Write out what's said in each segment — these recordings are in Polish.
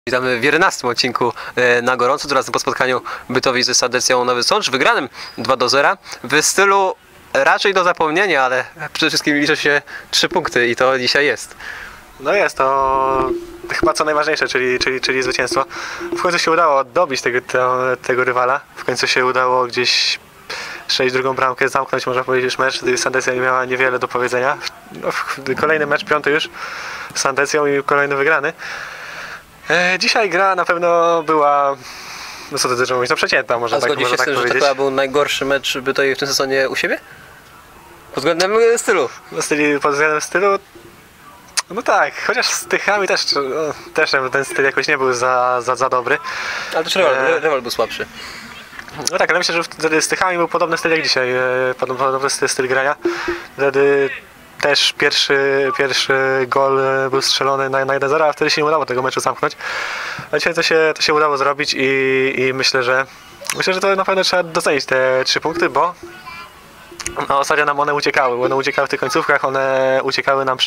Witamy w 11 odcinku na gorąco, tym razem po spotkaniu Bytowi ze Sandecją Nowy Sącz, wygranym 2-0 w stylu raczej do zapomnienia, ale przede wszystkim liczą się 3 punkty i to dzisiaj jest. No jest to chyba co najważniejsze, czyli zwycięstwo. W końcu się udało dobić tego rywala, w końcu się udało gdzieś strzelić drugą bramkę, zamknąć, można powiedzieć, mecz. Sandecja nie miała niewiele do powiedzenia. Kolejny mecz, 5 już z Sandecją i kolejny wygrany. Dzisiaj gra na pewno była, no co to też mówić, no przeciętna, można tak powiedzieć. A zgodzisz się z tym, że to był najgorszy mecz Bytowi w tym sezonie u siebie? Pod względem stylu? Pod względem stylu? No tak, chociaż z Tychami też ten styl jakoś nie był za dobry. Ale też rywal był słabszy. No tak, ale myślę, że wtedy z Tychami był podobny styl jak dzisiaj, podobny styl grania. Wtedy też pierwszy gol był strzelony na 1-0, a wtedy się nie udało tego meczu zamknąć. A dzisiaj to się udało zrobić i myślę, że to na pewno trzeba docenić te 3 punkty, bo no, ostatnio nam one uciekały. One uciekały w tych końcówkach, one uciekały nam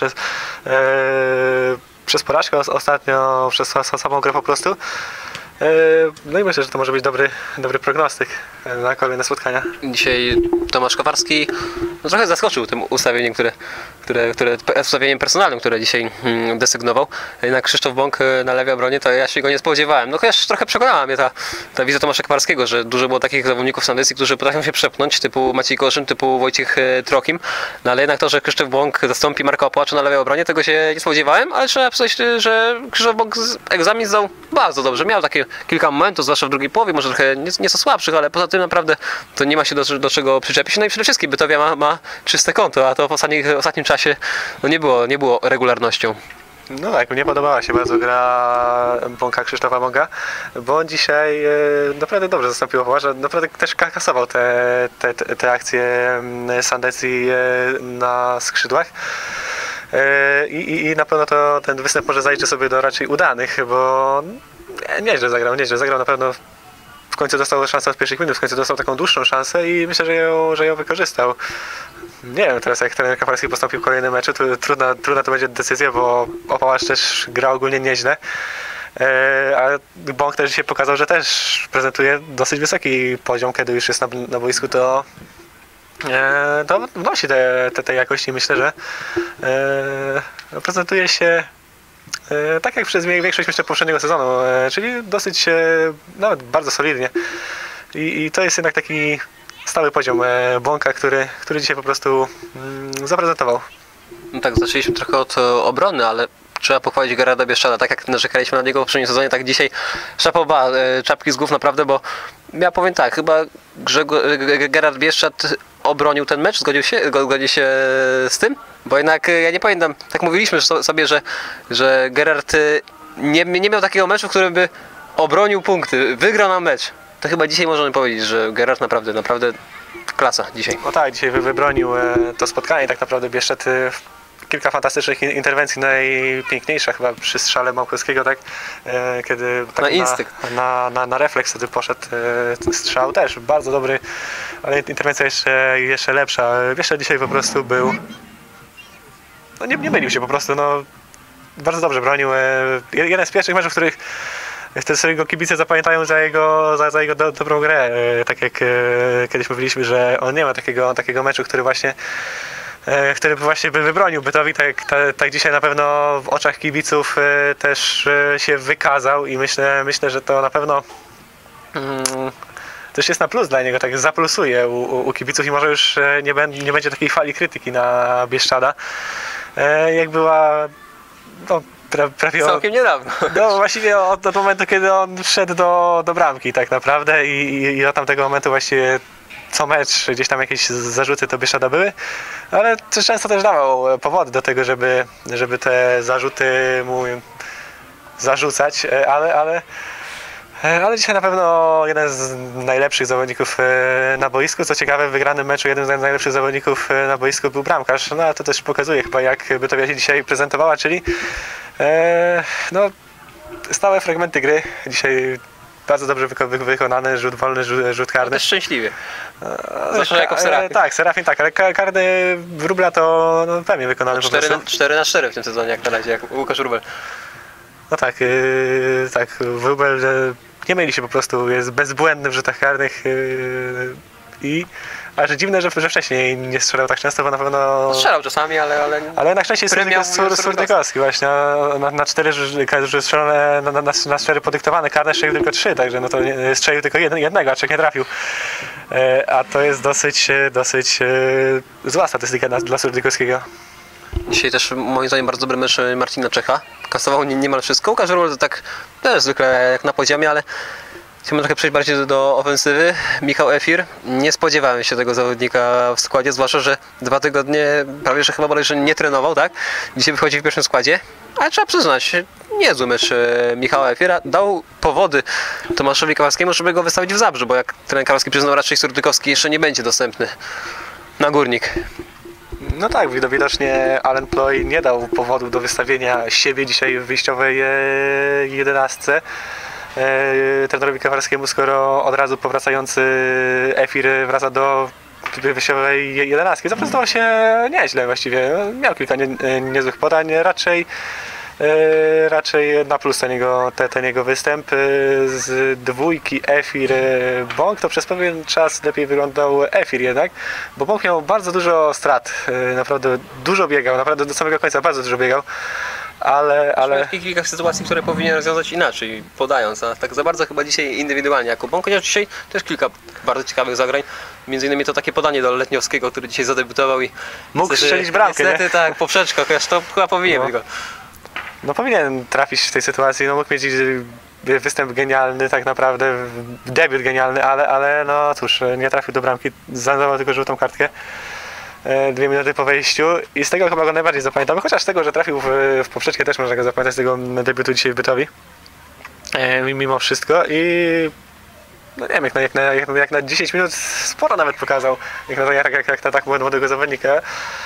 przez porażkę ostatnio, przez samą grę po prostu. No i myślę, że to może być dobry prognostyk na kolejne spotkania. Dzisiaj Tomasz Kowarski no, trochę zaskoczył tym ustawieniem, ustawieniem personalnym, które dzisiaj desygnował. Jednak Krzysztof Bąk na lewej obronie, to ja się go nie spodziewałem. No chociaż trochę przekonała mnie ta wizyta Tomasza Kowarskiego, że dużo było takich zawodników Sandecji, którzy potrafią się przepchnąć, typu Maciej Koszyn, typu Wojciech Trokim. No ale jednak to, że Krzysztof Bąk zastąpi Marka Opłacza na lewej obronie, tego się nie spodziewałem, ale trzeba powiedzieć, że Krzysztof Bąk egzamin zdał bardzo dobrze. Miał takie kilka momentów, zwłaszcza w drugiej połowie, może trochę nieco słabszych, ale poza tym naprawdę to nie ma się do czego przyczepić. No i przede wszystkim Bytowia ma czyste konto, a to w ostatnim czasie no nie było regularnością. No tak, mnie podobała się bardzo gra Krzysztofa Bąka, bo on dzisiaj naprawdę dobrze zastąpił Opłacza, naprawdę też kasował te akcje Sandecji na skrzydłach. I na pewno ten występ może zaliczy sobie do raczej udanych, bo nieźle zagrał na pewno. W końcu dostał szansę od pierwszych minut, w końcu dostał taką dłuższą szansę i myślę, że ją wykorzystał. Nie wiem teraz, jak trener Kafarski postąpił w kolejnym meczu, to trudna to będzie decyzja, bo Opałacz też gra ogólnie nieźle. A Bąk też się pokazał, że też prezentuje dosyć wysoki poziom, kiedy już jest na boisku, to wnosi te jakości. Myślę, że prezentuje się tak jak przez większość jeszcze poprzedniego sezonu, czyli dosyć, nawet bardzo solidnie. I to jest jednak taki stały poziom Bąka, który dzisiaj po prostu zaprezentował. No tak, zaczęliśmy trochę od obrony, ale trzeba pochwalić Gerarda Bieszczada. Tak jak narzekaliśmy na niego w poprzednim sezonie, tak dzisiaj szapoba, czapki z głów naprawdę, bo ja powiem tak, chyba Gerard Bieszczad obronił ten mecz, zgodził się z tym? Bo jednak ja nie pamiętam, tak mówiliśmy sobie, że Gerard nie miał takiego meczu, w którym by obronił punkty, wygrał nam mecz. To chyba dzisiaj możemy powiedzieć, że Gerard naprawdę klasa dzisiaj. No tak, dzisiaj wybronił to spotkanie i tak naprawdę Bieszczad kilka fantastycznych interwencji, najpiękniejsza chyba przy strzale Małkowskiego, tak? Kiedy tak na instynkt. Na refleks wtedy poszedł strzał, też bardzo dobry, ale interwencja jeszcze lepsza. Bieszczad dzisiaj po prostu był, no nie mylił się po prostu, no bardzo dobrze bronił. Jeden z pierwszych meczów, w których wtedy sobie go kibice zapamiętają za jego dobrą grę. Tak jak kiedyś mówiliśmy, że on nie ma takiego meczu, który by właśnie wybronił Bytowi, tak dzisiaj na pewno w oczach kibiców też się wykazał i myślę, że to na pewno też jest na plus dla niego, tak zaplusuje u kibiców i może już nie będzie takiej fali krytyki na Bieszczada, jak była no, prawie całkiem niedawno. No właściwie od momentu, kiedy on wszedł do bramki tak naprawdę i od tamtego momentu właściwie co mecz gdzieś tam jakieś zarzuty to Bieszczada były, ale też często też dawał powody do tego, żeby te zarzuty mu zarzucać, ale dzisiaj na pewno jeden z najlepszych zawodników na boisku. Co ciekawe, w wygranym meczu jeden z najlepszych zawodników na boisku był bramkarz. No a to też pokazuje chyba, jak Bytowia się dzisiaj prezentowała, czyli no, stałe fragmenty gry. Dzisiaj bardzo dobrze wykonany, rzut wolny, rzut karny. Też szczęśliwie. Zresztą jako Serafin. Tak, Serafin tak, ale karny Wróbla to no, pewnie wykonany po prostu. 4/4 w tym sezonie jak na razie, jak Łukasz Wróbel. No tak, tak, Wróbel nie myli się po prostu, jest bezbłędny w rzutach karnych ale że dziwne, że wcześniej nie strzelał tak często, bo na pewno... Strzelał czasami, Ale na szczęście jest Surdykowski właśnie, na 4 strzelone, na 4 podyktowane karne strzelił tylko 3, także no to strzelił tylko jednego, a 3 nie trafił. A to jest dosyć zła statystyka dla Surdykowskiego. Dzisiaj też moim zdaniem bardzo dobry mecz Marcina Czecha. Kasował niemal wszystko. Łukasz Wróbel to tak też zwykle jak na poziomie, ale chciałbym trochę przejść bardziej do ofensywy. Michał Efir. Nie spodziewałem się tego zawodnika w składzie, zwłaszcza, że 2 tygodnie prawie że chyba bodajże nie trenował, tak? Dzisiaj wychodzi w pierwszym składzie. Ale trzeba przyznać, niezły mecz Michała Efira. Dał powody Tomaszowi Kowalskiemu, żeby go wystawić w Zabrzu, bo jak trener Kowalski przyznał, raczej Surdykowski jeszcze nie będzie dostępny na Górnik. No tak, widocznie Alan Ploy nie dał powodu do wystawienia siebie dzisiaj w wyjściowej 11 trenerowi Kowalskiemu, skoro od razu powracający Efir wraca do wyjściowej 11. Zaprezentował się nieźle właściwie, miał kilka niezłych podań, raczej na plus ten jego występ. Z dwójki Efir Bąk to przez pewien czas lepiej wyglądał Efir jednak, bo Bąk miał bardzo dużo strat, naprawdę dużo biegał, naprawdę do samego końca bardzo dużo biegał, ale... Kilka sytuacji, które powinien rozwiązać inaczej, podając, a tak za bardzo chyba dzisiaj indywidualnie jako Bąk, chociaż dzisiaj też kilka bardzo ciekawych zagrań, między innymi to takie podanie do Letniowskiego, który dzisiaj zadebiutował i... mógł strzelić bramkę, niestety, nie? Tak, poprzeczka, chociaż to chyba powinien być go. No powinien trafić w tej sytuacji, no mógł mieć występ genialny tak naprawdę, debiut genialny, ale no cóż, nie trafił do bramki, zanotował tylko żółtą kartkę 2 minuty po wejściu i z tego chyba go najbardziej zapamiętamy, chociaż z tego, że trafił w poprzeczkę też można go zapamiętać z tego debiutu dzisiaj w Bytowi, mimo wszystko i no nie wiem, jak na 10 minut sporo nawet pokazał, jak na tak młodego zawodnika,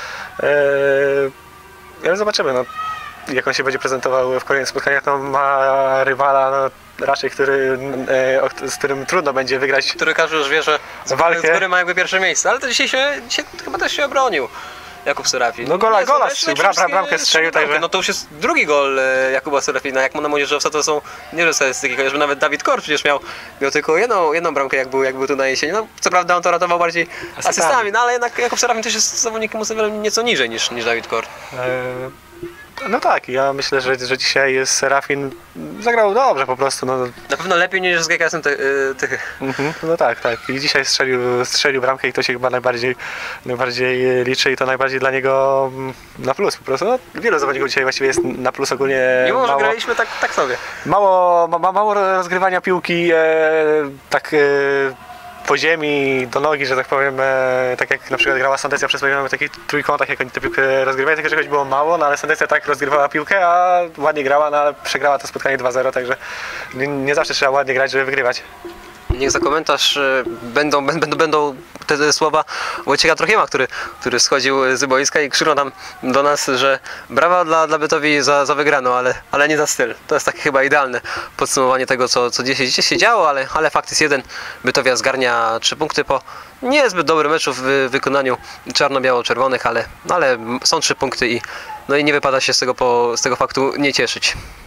ale zobaczymy, no. Jak on się będzie prezentował w kolejnych spotkaniach, to ma rywala raczej, z którym trudno będzie wygrać. Który każdy już wie, że który ma jakby pierwsze miejsce, ale to dzisiaj chyba też się obronił Jakub Serafin. No gola bramkę strzelił, także... No to już jest drugi gol Jakuba Serafina, jak mu na młodzieżowca to są niezłe statystyki, chociażby nawet Dawid Kor przecież miał tylko jedną bramkę jak był tu na jesieni. No co prawda on to ratował bardziej asystami, no ale jednak Jakub Serafin też jest zawodnikiem ustawionym nieco niżej niż Dawid Kor. No tak, ja myślę, że dzisiaj Serafin zagrał dobrze po prostu. No. Na pewno lepiej niż z GKS-em Tychy. No tak. I dzisiaj strzelił bramkę i to się chyba najbardziej liczy i to najbardziej dla niego na plus po prostu. No, wielu zawodników dzisiaj właściwie jest na plus ogólnie. Mimo, że graliśmy tak sobie. Mało rozgrywania piłki, po ziemi, do nogi, że tak powiem, tak jak na przykład grała Sandecja przez w takich trójkątach, jak oni tę piłkę rozgrywali, tylko czegoś było mało, no ale Sandecja tak rozgrywała piłkę, a ładnie grała, no ale przegrała to spotkanie 2-0, także nie zawsze trzeba ładnie grać, żeby wygrywać. Niech za komentarz będą te słowa Wojciecha Trochiema, który schodził z boiska i krzyczał tam do nas, że brawa dla Bytowi za wygraną, ale nie za styl. To jest takie chyba idealne podsumowanie tego, co dzisiaj się działo, ale fakt jest jeden. Bytowia zgarnia 3 punkty po niezbyt dobrym meczu w wykonaniu czarno-biało-czerwonych, ale są 3 punkty i nie wypada się z tego faktu nie cieszyć.